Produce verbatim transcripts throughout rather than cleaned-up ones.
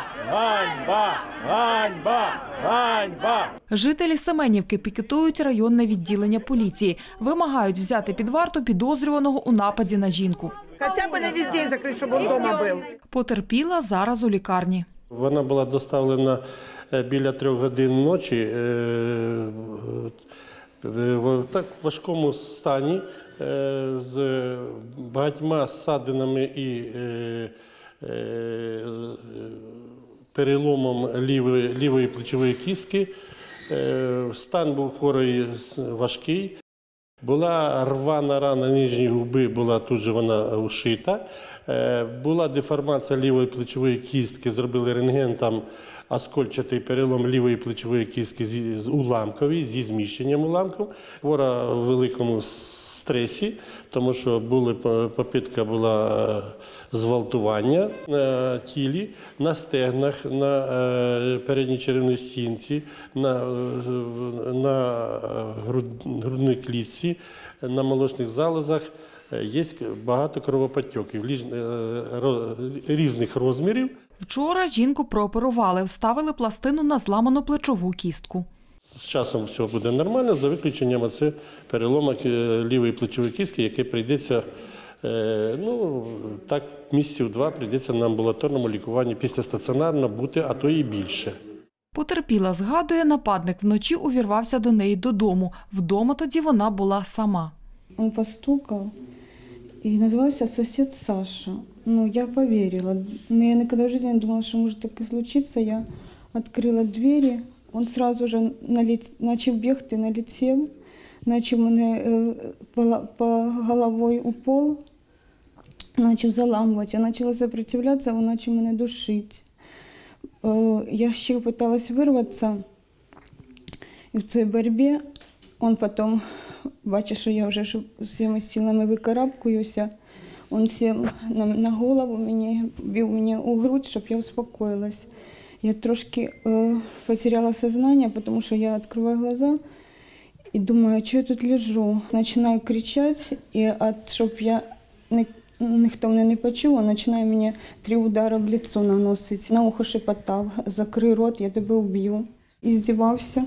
Ганьба! Ганьба! Ганьба! Жителі Семенівки пікетують районне відділення поліції. Вимагають взяти під варту підозрюваного у нападі на жінку. Хоча б не везде закрити, щоб він вдома був. Потерпіла зараз у лікарні. Вона була доставлена біля трьох годин ночі в так важкому стані з багатьма ссадинами і переломом лівої, лівої плечової кістки. Стан був хворої важкий. Була рвана рана нижньої губи, була тут же вона ушита. Була деформація лівої плечової кістки, зробили рентген, там оскольчатий перелом лівої плечової кістки з уламкової, зі зміщенням уламків. Хвора в великому стресі, тому що були, попитка була зґвалтування на тілі, на стегнах, на передній черевній стінці, на, на грудній клітці, на молочних залозах. Є багато кровоподтоків різних розмірів. Вчора жінку прооперували, вставили пластину на зламану плечову кістку. З часом все буде нормально, за виключенням оце перелому лівої плечової кістки, яке прийдеться, ну, так, місяців два прийдеться на амбулаторному лікуванні, після стаціонарно бути, а то і більше. Потерпіла, згадує, нападник вночі увірвався до неї додому. Вдома тоді вона була сама. Він постукав і називався сусід Саша. Ну, я повірила. Ну, я ніколи в житті не думала, що може таке случитися. Я відкрила двері. Він одразу ж почав бігти, налетів, почав мене по головою у пол, почав заламувати. Я почала сопротивлятися, він почав мене душити. Я ще намагалася вирватися, і в цій боротьбі він потім, бачить, що я вже всіма силами викарабкуюся, він сів на голову, мені, бив мені у грудь, щоб я успокоїлась. Я трошки э, потеряла сознание, потому что я открываю глаза и думаю, что я тут лежу. Начинаю кричать, и от, щоб я ніхто мене не почув, він починає мені три удари в лицо наносити. На ухо шепотав: закрий рот, я тебе вб'ю. І здівався.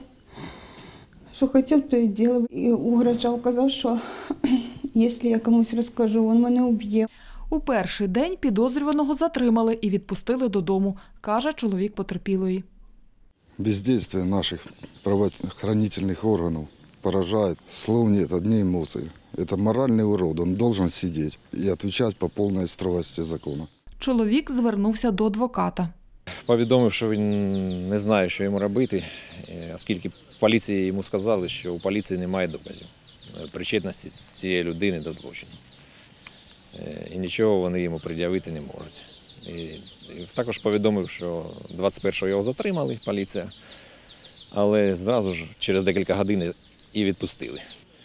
Що хотів, то і робив. І угрожав, казав, що якщо я комусь розкажу, він мене вб'є. У перший день підозрюваного затримали і відпустили додому, каже чоловік потерпілої. Бездействие наших правоохранительных органов поражает. Слов нет, одни эмоции. Это моральный урод, он должен сидеть и отвечать по полной строгости закона. Чоловік звернувся до адвоката. Повідомив, що він не знає, що йому робити, оскільки поліції йому сказали, що у поліції немає доказів причетності цієї людини до злочину. І нічого вони йому пред'явити не можуть. І, і також повідомив, що двадцять першого його затримали, поліція, але зразу ж через декілька годин і відпустили.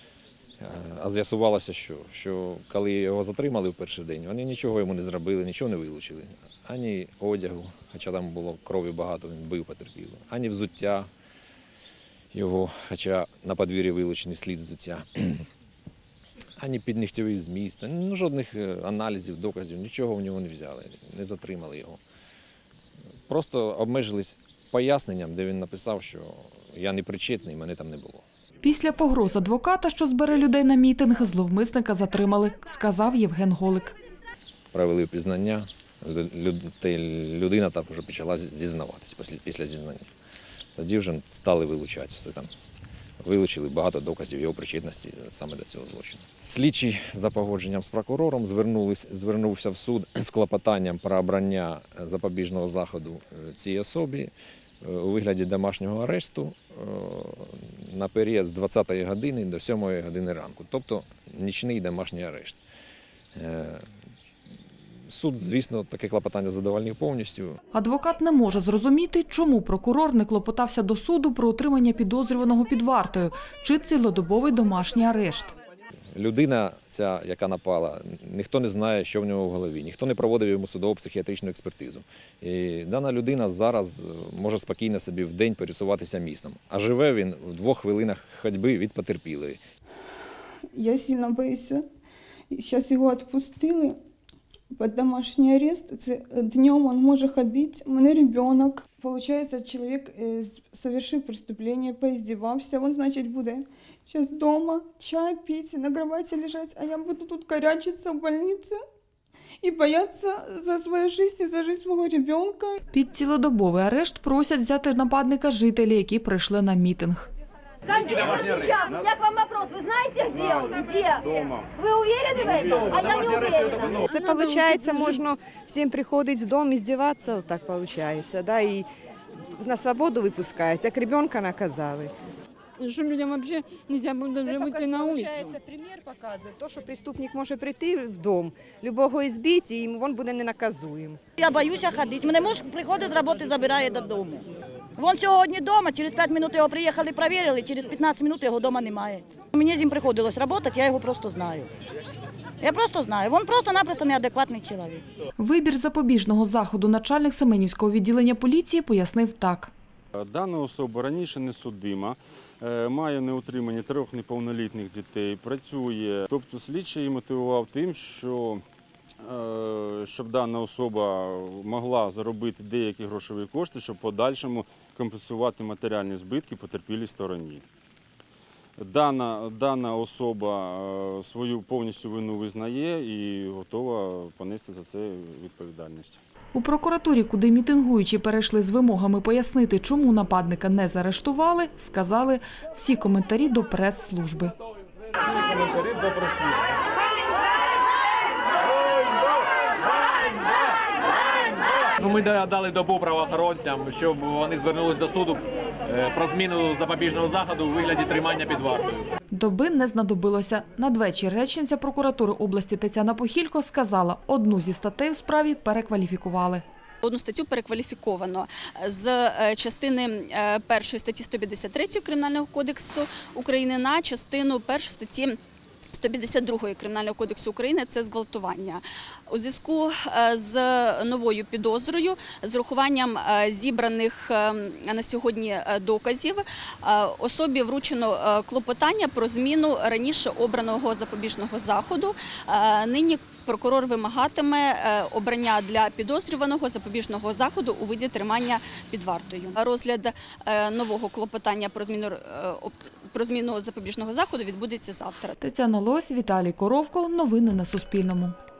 А з'ясувалося, що, що коли його затримали в перший день, вони нічого йому не зробили, нічого не вилучили. Ані одягу, хоча там було крові багато, він бив потерпілого, ані взуття його, хоча на подвір'ї вилучений слід взуття. Ані піднігтєвий зміст, ну, жодних аналізів, доказів, нічого в нього не взяли, не затримали його. Просто обмежились поясненням, де він написав, що я не причетний, мене там не було. Після погроз адвоката, що збере людей на мітинг, зловмисника затримали, сказав Євген Голик. Провели впізнання, людина там вже почала зізнаватися після зізнання. Тоді вже стали вилучати все там. Вилучили багато доказів його причетності саме до цього злочину. Слідчий за погодженням з прокурором звернувся в суд з клопотанням про обрання запобіжного заходу цій особі у вигляді домашнього арешту на період з двадцятої години до сьомої години ранку, тобто нічний домашній арешт. Суд, звісно, таке клопотання задовольнив повністю. Адвокат не може зрозуміти, чому прокурор не клопотався до суду про отримання підозрюваного під вартою чи цілодобовий домашній арешт. Людина ця, яка напала, ніхто не знає, що в нього в голові, ніхто не проводив йому судово психіатричну експертизу. І дана людина зараз може спокійно собі в день пересуватися містом, а живе він в двох хвилинах ходьби від потерпілої. Я сильно боюся. Зараз його відпустили. под домашний арест. Днем он может ходить. У меня ребенок. Получается, человек, совершив преступление, поиздевался. Он, значит, будет сейчас дома чай пить, на кровати лежать, а я буду тут корячиться в больнице і бояться за свою життя і за життя свого дитинка. Під цілодобовий арешт просять взяти нападника жителі, які прийшли на мітинг. Конкретно сейчас, у меня к вам вопрос. Вы знаете, где он? Где? Дома. Вы уверены в этом? А я не уверена. Це, получается, можно всем приходить в дом, издеваться, вот так получается, да, и на свободу выпускать, а к ребенка наказали. Что людям вообще нельзя будет даже выйти на улицу. Получается, пример показывает, то, что преступник может прийти в дом, любого избить, и він буде ненаказуєм. Я боюся ходити. Мене муж приходить з роботи, забирає додому. Він сьогодні вдома, через п'ять хвилин його приїхали, перевірили, через п'ятнадцять хвилин його вдома немає. Мені з ним приходилось працювати, я його просто знаю. Я просто знаю, він просто-напросто неадекватний чоловік. Вибір запобіжного заходу начальник Семенівського відділення поліції пояснив так. Дана особа раніше не судима, має неутримані трьох неповнолітніх дітей, працює. Тобто слідчий мотивував тим, що щоб дана особа могла заробити деякі грошові кошти, щоб в подальшому компенсувати матеріальні збитки потерпілій стороні. Дана, дана особа свою повністю вину визнає і готова понести за це відповідальність. У прокуратурі, куди мітингуючі перейшли з вимогами пояснити, чому нападника не заарештували, сказали всі коментарі до прес-служби. Всі коментарі до прес-служби. Ну, ми дали добу правоохоронцям, щоб вони звернулись до суду про зміну запобіжного заходу у вигляді тримання під вартою. Доби не знадобилося. Надвечір речниця прокуратури області Тетяна Похілько сказала, одну зі статей у справі перекваліфікували. Одну статтю перекваліфіковано з частини першої статті сто п'ятдесят три Кримінального кодексу України на частину першої статті сто п'ятдесят два Кримінального кодексу України – це зґвалтування. У зв'язку з новою підозрою, з урахуванням зібраних на сьогодні доказів, особі вручено клопотання про зміну раніше обраного запобіжного заходу. Нині прокурор вимагатиме обрання для підозрюваного запобіжного заходу у виді тримання під вартою. Розгляд нового клопотання про зміну, про зміну запобіжного заходу відбудеться завтра. Тетяна Лось, Віталій Коровко. Новини на Суспільному.